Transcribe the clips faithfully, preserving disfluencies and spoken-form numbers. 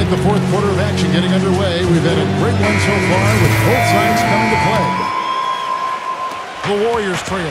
right, the fourth quarter of action getting underway. We've had a great one so far with both sides coming to play. The Warriors trail.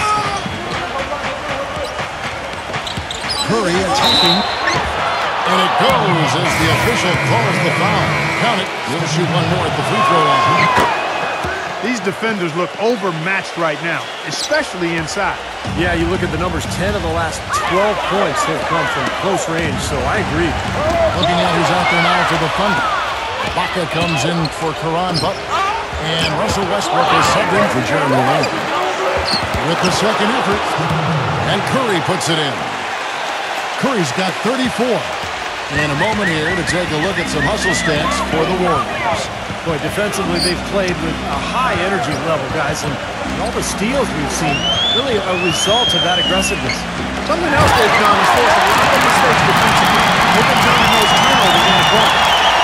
Curry attacking. And it goes as the official calls the foul. Count it. He'll shoot one more at the free throw line. These defenders look overmatched right now, especially inside. Yeah, you look at the numbers, ten of the last twelve points have come from close range, so I agree. Looking at who's out there now for the Thunder. Baca comes in for Karan Butler. And Russell Westbrook is subbed in for Jeremy Lin. With the second effort. And Curry puts it in. Curry's got thirty-four. In a moment here to take a look at some hustle stats for the Warriors. Boy, defensively, they've played with a high energy level, guys, and all the steals we've seen, really a result of that aggressiveness. Something else they've done is forced a lot of mistakes defensively. They've been turning those turnovers into points.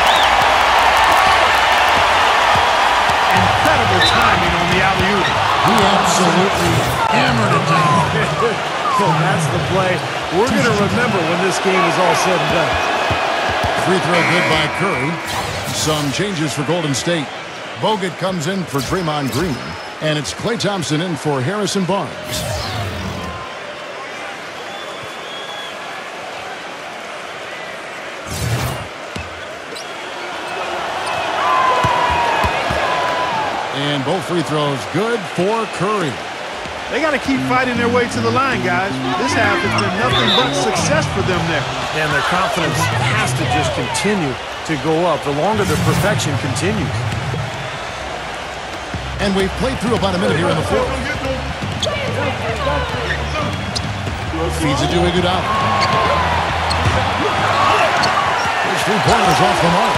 Incredible timing on the alley-oop. He absolutely hammered it down. So that's the play we're going to remember when this game is all said and done. Free throw good by Curry. Some changes for Golden State. Bogut comes in for Draymond Green. And it's Klay Thompson in for Harrison Barnes. And both free throws good for Curry. They got to keep fighting their way to the line, guys. This half has been nothing but success for them there. And their confidence has to just continue to go up the longer the perfection continues. And we've played through about a minute here in the fourth. Feeds it to Iguodala. There's three pointers off the mark.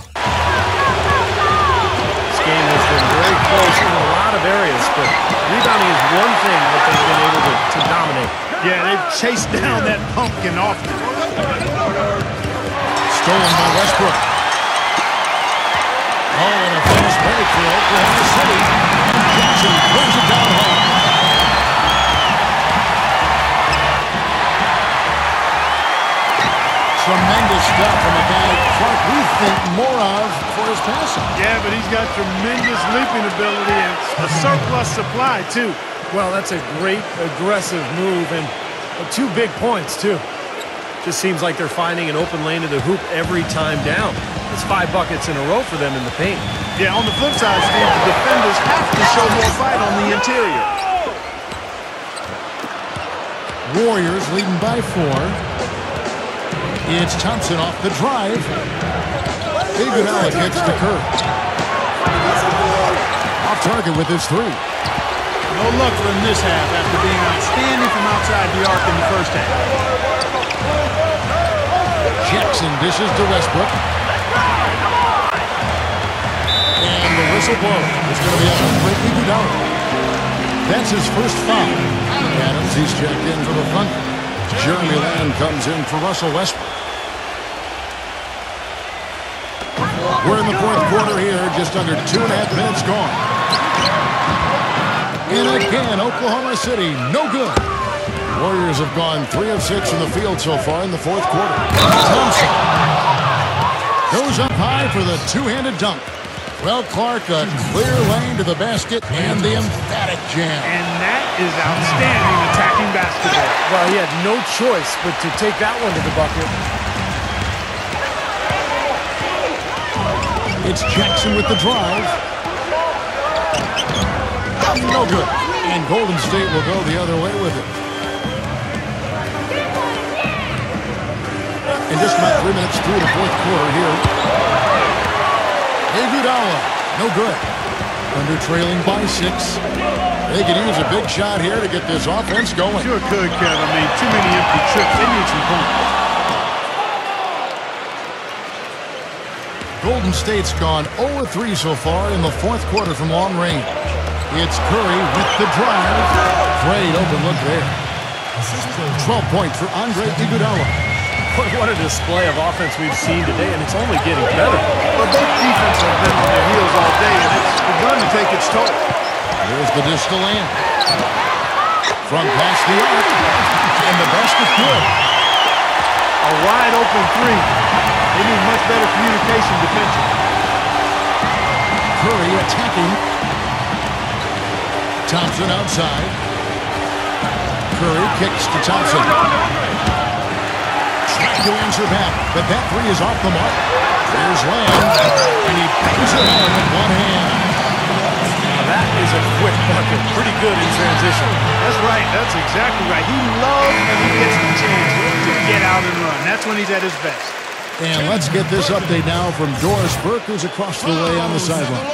This game has been very close in a lot of areas, but rebounding is one thing that they've been able to, to dominate. Yeah, they've chased down that pumpkin often. Stolen by Westbrook. Oh, and a fast break for Oklahoma City. Jackson throws it down home. Tremendous stuff from a guy Clark we think more of for his passing. Yeah, but he's got tremendous leaping ability and a surplus supply, too. Well, that's a great aggressive move and two big points, too. Just seems like they're finding an open lane to the hoop every time down. It's five buckets in a row for them in the paint. Yeah, on the flip side, Steve, the defenders have to show more fight on the interior. Warriors leading by four. It's Thompson off the drive. Iguodala gets to Curry. Off target with his three. No luck for him this half after being outstanding from outside the arc in the first half. Jackson dishes to Westbrook. And the whistle blows. It's going to be up for Iguodala. That's his first foul. Adams, he's checked in for the Thunder. Jeremy Lin comes in for Russell Westbrook. We're in the fourth quarter here, just under two and a half minutes gone. And again, Oklahoma City, no good. Warriors have gone three of six from the field so far in the fourth quarter. Thompson goes up high for the two-handed dunk. Well, Clark, a clear lane to the basket and the emphatic jam. And that is outstanding attacking basketball. Well, he had no choice but to take that one to the bucket. It's Jackson with the drive. No good. And Golden State will go the other way with it. And just about three minutes through the fourth quarter here. Iguodala, no good. Under trailing by six. They could use a big shot here to get this offense going. Sure could, Kevin. I mean, too many empty trips. They need some points. Golden State's gone oh for three so far in the fourth quarter from long range. It's Curry with the drive. Great open look there. twelve points for Andre Iguodala. What a display of offense we've seen today, and it's only getting better. Well, both defense have been on their heels all day, and it's begun to take its toll. Here's the dish to land. From past the arc, and the basket good. A wide open three. They need much better communication defensively. Curry attacking. Thompson outside. Curry kicks to Thompson. Trying to answer back, but that three is off the mark. Here's Lamb, and he bangs it home with one hand. Now that is a quick bucket. Pretty good in transition. That's right. That's exactly right. He loves when he gets the chance to get out and run. That's when he's at his best. And let's get this update now from Doris Burke, who's across the way on the sideline.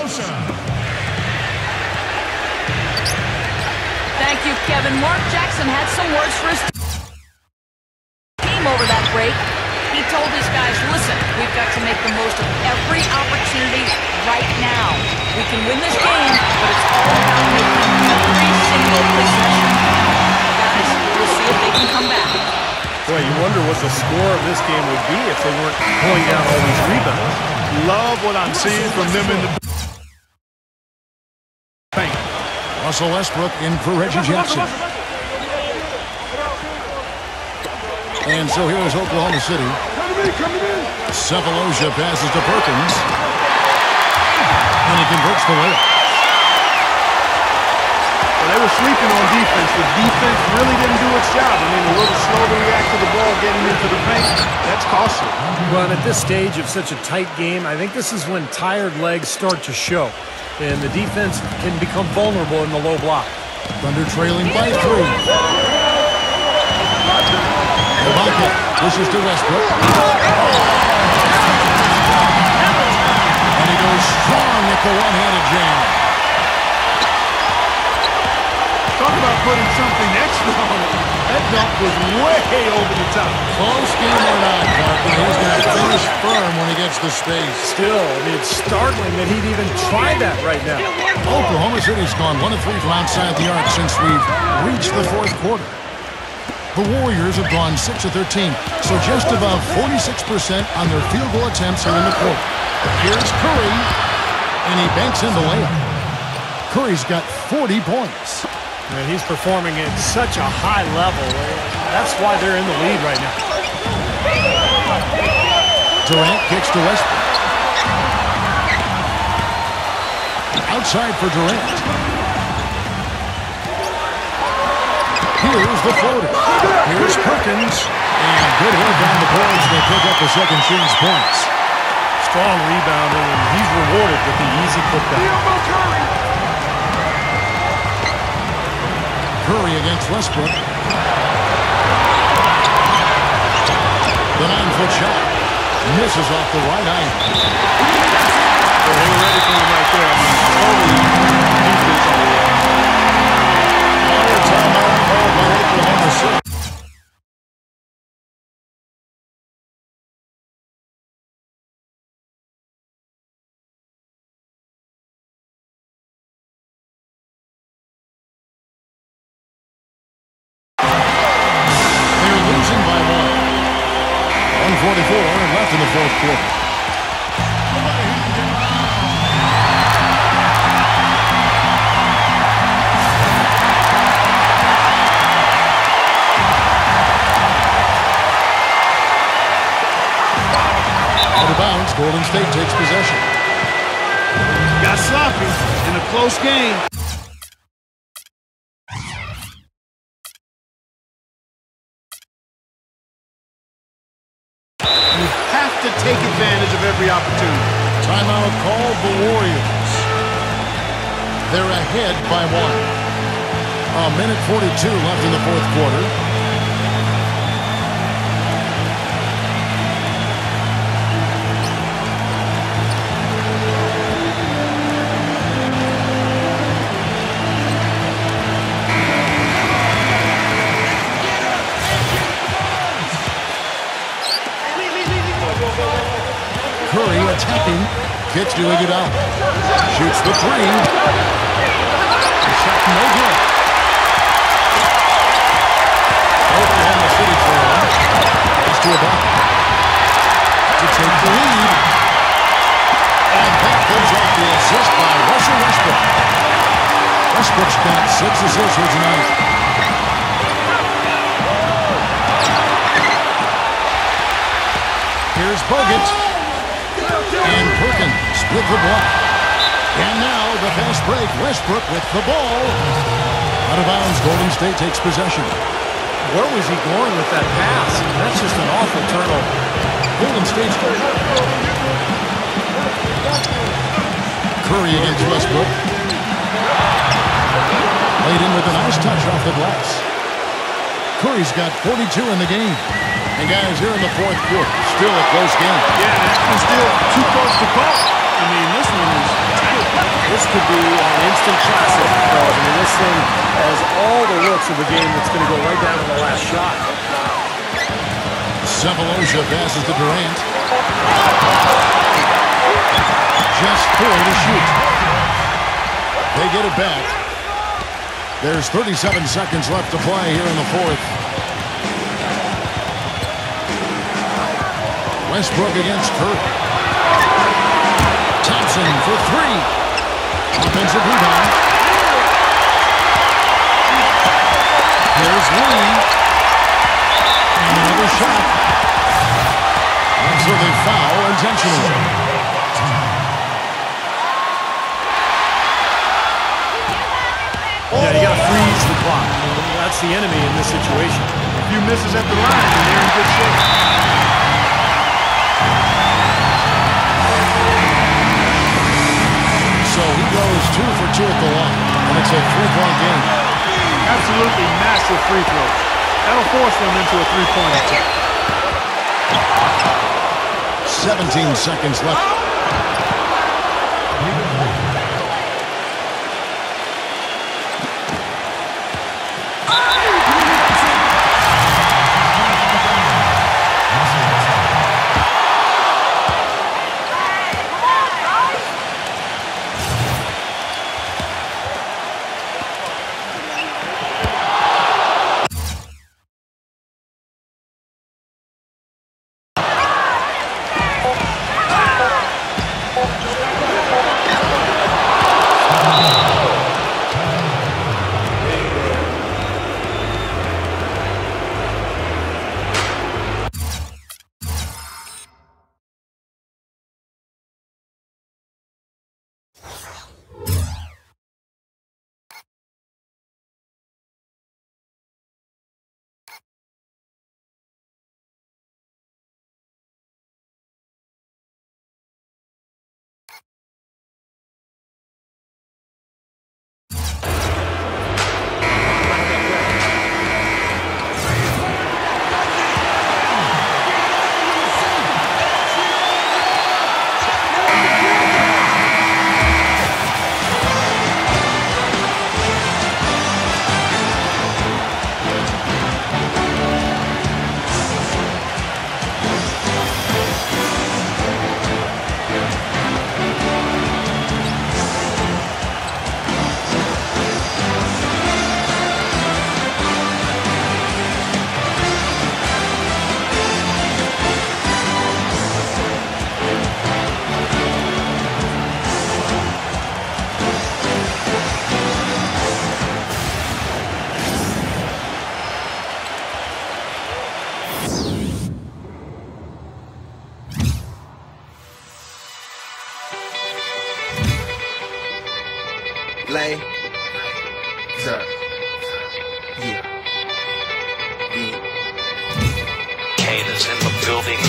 Thank you, Kevin. Mark Jackson had some words for his team over that break. He told his guys, listen, we've got to make the most of every opportunity right now. We can win this game, but it's all about making every single possession count. Guys, we'll see if they can come back. Boy, you wonder what the score of this game would be if they weren't pulling down all these rebounds. Love what I'm seeing from them in the paint. Russell Westbrook in for Reggie Jackson. And so here's Oklahoma City. Cephalosha passes to Perkins. And he converts the layup. Well, they were sleeping on defense. The defense really didn't do its job. I mean, a little slow to react to the ball getting into the paint. That's costly. Well, and at this stage of such a tight game, I think this is when tired legs start to show. And the defense can become vulnerable in the low block. Thunder trailing by three. Ibaka pushes to Westbrook. And he goes strong at the one-handed jam. Talk about putting something extra on it. That dunk was way over the top. Close game or not, Parker, he's going to finish firm when he gets the space. Still, I mean, it's startling that he'd even try that right now. Oklahoma City's gone one of three from outside the arc since we've reached the fourth quarter. The Warriors have gone six of thirteen, so just above forty-six percent on their field goal attempts are in the quarter. Here's Curry, and he banks in the layup. Curry's got forty points. And he's performing at such a high level. That's why they're in the lead right now. Durant kicks to Westbrook. Outside for Durant. Here's the floater. Here's Perkins. And good work on the boards. They pick up the second chance points. Strong rebounding, and he's rewarded with the easy putback. Curry against Westbrook. The nine-foot shot misses off the right eye. Well, they were ready for him right there. I mean, totally defense on the wall. Another timeout called by Oklahoma City. forty-four left in the fourth quarter. Out of bounds, Golden State takes possession. Got sloppy in a close game. To take advantage of every opportunity. Timeout called the Warriors. They're ahead by one. A minute forty-two left in the fourth quarter. Curry attacking, gets to Iguodala. Shoots the three. The shot no good. Oklahoma City trail. It's to Ibaka. To take the lead. And that goes off the assist by Russell Westbrook. Westbrook's got six assists here tonight. Here's Bogut. And Perkins with the block. And now the fast break. Westbrook with the ball. Out of bounds. Golden State takes possession. Where was he going with that pass? That's just an awful turnover. Golden State's Curry against Westbrook. Laid in with a nice touch off the glass. Curry's got forty-two in the game. And guys, here in the fourth quarter, still a close game. Yeah, that one's still too close to call. I mean, this one is tight. This could be an instant classic, fellas. I mean, this thing has all the looks of a game that's going to go right down to the last shot. Sefolosha passes to Durant. Just four to shoot. They get it back. There's thirty-seven seconds left to play here in the fourth. Westbrook against Curry. Thompson for three. Offensive rebound. Here's Lee. And another shot. And so they foul intentionally. Yeah, you got to freeze the clock. That's the enemy in this situation. A few misses at the line, and they're in good shape. So he goes two for two at the line, and it's a three-point game. Absolutely massive free throws. That'll force them into a three-point attack. seventeen seconds left. Lay, sir, yeah, B. Kane is in the building.